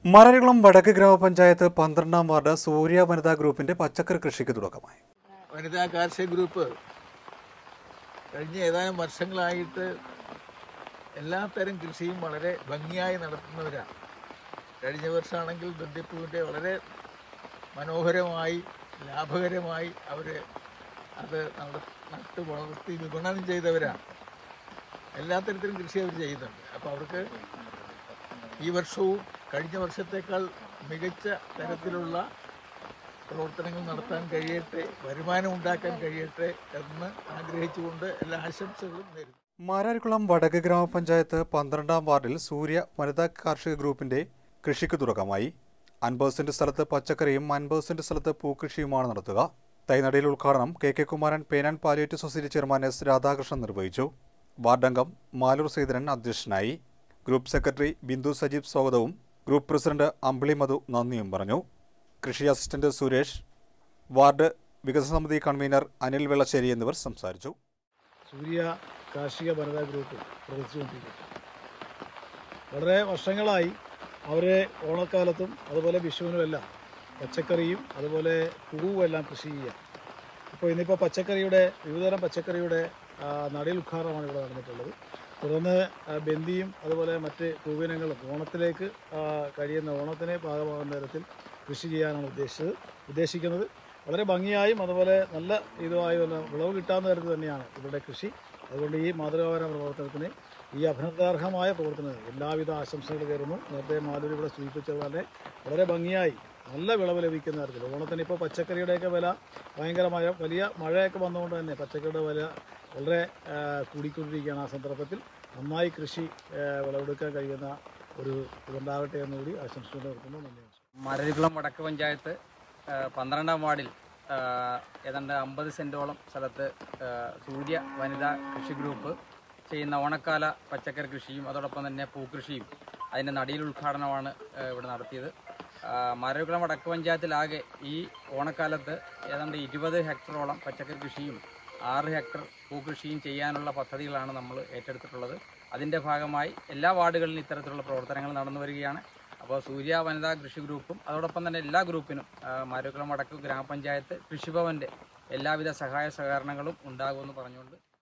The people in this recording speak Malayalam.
മരകുളം വടക്ക് ഗ്രാമപഞ്ചായത്ത് 12ാം വാർഡ് സൂര്യ വനിതാ ഗ്രൂപ്പിന്റെ പച്ചക്കറി കൃഷിക്ക് തുടക്കമായി. വനിതാ കാർഷിക ഗ്രൂപ്പ് കഴിഞ്ഞ ഏതാനും വർഷങ്ങളായിട്ട് എല്ലാത്തരം കൃഷിയും വളരെ ഭംഗിയായി നടത്തുന്നവരാണ്. കഴിഞ്ഞ വർഷമാണെങ്കിൽ ബന്ദിപ്പൂവിൻ്റെ വളരെ മനോഹരമായി ലാഭകരമായി അവർ അത് നട്ട് വളർത്തി വിപണനം ചെയ്തവരാണ്. എല്ലാ തരത്തിലും കൃഷി അവർ ചെയ്യുന്നുണ്ട്. അപ്പോൾ അവർക്ക് ഈ വർഷവും കഴിഞ്ഞ വർഷത്തേക്കാൾ മികച്ച തരത്തിലുള്ള പ്രവർത്തനങ്ങൾ നടത്താൻ കഴിയട്ടെ, വരുമാനം ഉണ്ടാക്കാൻ കഴിയട്ടെ എന്ന് ആഗ്രഹിച്ചുകൊണ്ട് എല്ലാ ആശംസകളും നേരുന്നു. മാരാരിക്കുളം വടക്ക് ഗ്രാമപഞ്ചായത്ത് 12ാം വാർഡിൽ സൂര്യ വനിതാ കാർഷിക ഗ്രൂപ്പിന്റെ കൃഷിക്ക് തുടക്കമായി. 50% സ്ഥലത്ത് പച്ചക്കറിയും 50% സ്ഥലത്ത് പൂക്കൃഷിയുമാണ് നടത്തുക. തൈനടിയിൽ ഉദ്ഘാടനം കെ കുമാരൻ പേനാൻ palliative society chairman S Radhakrishnan നിർവഹിച്ചു. വാർഡംഗം മാലൂർ സൈദരൻ അധ്യക്ഷനായി. ഗ്രൂപ്പ് സെക്രട്ടറി ബിന്ദു സജീവ് സ്വാഗതവും ഗ്രൂപ്പ് പ്രസിഡന്റ് അമ്പിളി മധു നന്ദിയും പറഞ്ഞു. കൃഷി അസിസ്റ്റന്റ് സുരേഷ്, വാർഡ് വികസന സമിതി കൺവീനർ അനിൽ വെള്ളശ്ശേരി എന്നിവർ സംസാരിച്ചു. സൂര്യ കാർഷിക വനിതാ ഗ്രൂപ്പ് പ്രവർത്തിച്ചുകൊണ്ടിരിക്കുന്നു. വളരെ വർഷങ്ങളായി അവർ ഓണക്കാലത്തും അതുപോലെ വിഷുവിനുമെല്ലാം പച്ചക്കറിയും അതുപോലെ പൂവുമെല്ലാം കൃഷി ചെയ്യുക. ഇപ്പോൾ ഇന്നിപ്പോൾ വിവിധതരം പച്ചക്കറിയുടെ നടീൽ ഉദ്ഘാടനമാണ് ഇവിടെ നടന്നിട്ടുള്ളത്. തുടർന്ന് ബന്ദിയും അതുപോലെ മറ്റ് പൂവിനങ്ങളും ഓണത്തിലേക്ക് ഓണത്തിന് ഭാഗമാകുന്ന തരത്തിൽ കൃഷി ചെയ്യാനാണ് ഉദ്ദേശിക്കുന്നത്. വളരെ ഭംഗിയായും അതുപോലെ നല്ല ഇതുമായും വിളവ് കിട്ടാവുന്ന തരത്തിൽ തന്നെയാണ് ഇവരുടെ കൃഷി. അതുകൊണ്ട് ഈ മാതൃകാപര പ്രവർത്തനത്തിന്, ഈ അഭിനന്ദനാർഹമായ പ്രവർത്തനത്തിന് എല്ലാവിധ ആശംസകൾ കയറുന്നു. നേരത്തെ മാധുരി ഇവിടെ സൂചിപ്പിച്ചതുപോലെ വളരെ ഭംഗിയായി നല്ല വിളവ് ലഭിക്കുന്ന തരത്തിൽ ഓണത്തിന് ഇപ്പോൾ പച്ചക്കറിയുടെയൊക്കെ വില ഭയങ്കരമായ വലിയ മഴയൊക്കെ വന്നുകൊണ്ട് തന്നെ പച്ചക്കറിയുടെ വില വളരെ കൂടിക്കൊണ്ടിരിക്കുകയാണ്. ആ സന്ദർഭത്തിൽ നന്നായി കൃഷി വിളവെടുക്കാൻ കഴിയുന്ന ഒരു ഇതുണ്ടാകട്ടെ എന്നുകൂടി ആശംസിച്ചുകൊണ്ട് നിർത്തുന്നു. നന്ദി. മാരാരിക്കുളം വടക്ക് പഞ്ചായത്ത് 12ാം വാർഡിൽ ഏതാണ്ട് 50 സെൻറ്റോളം സ്ഥലത്ത് സൂര്യ വനിതാ കൃഷി ഗ്രൂപ്പ് ചെയ്യുന്ന ഓണക്കാല പച്ചക്കറി കൃഷിയും അതോടൊപ്പം തന്നെ പൂക്കൃഷിയും അതിൻ്റെ നടീൽ ഉദ്ഘാടനമാണ് ഇവിടെ നടത്തിയത്. മാരാരിക്കുളം വടക്ക് പഞ്ചായത്തിലാകെ ഈ ഓണക്കാലത്ത് ഏതാണ്ട് 20 ഹെക്ടറോളം പച്ചക്കറി കൃഷിയും 6 ഹെക്ടർ പൂക്കൃഷിയും ചെയ്യാനുള്ള പദ്ധതികളാണ് നമ്മൾ ഏറ്റെടുത്തിട്ടുള്ളത്. അതിൻ്റെ ഭാഗമായി എല്ലാ വാർഡുകളിലും ഇത്തരത്തിലുള്ള പ്രവർത്തനങ്ങൾ നടന്നു വരികയാണ്. അപ്പോൾ സൂര്യ വനിതാ കൃഷി ഗ്രൂപ്പും അതോടൊപ്പം തന്നെ എല്ലാ ഗ്രൂപ്പിനും മാരാരിക്കുളം വടക്ക് ഗ്രാമപഞ്ചായത്ത് കൃഷിഭവൻ്റെ എല്ലാവിധ സഹായ സഹകരണങ്ങളും ഉണ്ടാകുമെന്ന് പറഞ്ഞുകൊണ്ട്